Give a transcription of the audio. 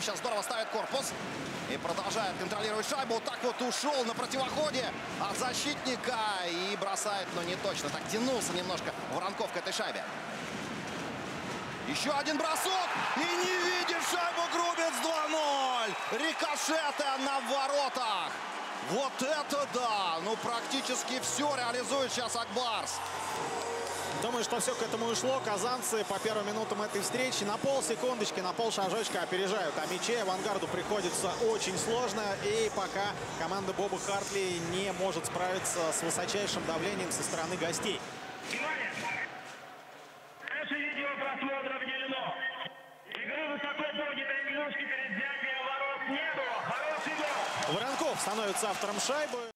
Воронков сейчас здорово ставит корпус. И продолжает контролировать шайбу. Вот так вот ушел на противоходе от защитника. И бросает, но не точно. Так тянулся немножко Воронков к этой шайбе. Еще один бросок. И не видит шайбу Грубец. 2-0. Рикошеты на воротах. Вот это да! Ну, практически все реализует сейчас Акбарс. Думаю, что все к этому и шло. Казанцы по первым минутам этой встречи на полсекундочки, на полшажочка опережают. А мячей авангарду приходится очень сложно. И пока команда Боба Хартли не может справиться с высочайшим давлением со стороны гостей. Внимание! Наше видео просмотра введено. Игры высоко поднятой клюшки перед взятием ворот не было. Хороший гол! Воронков становится автором шайбы.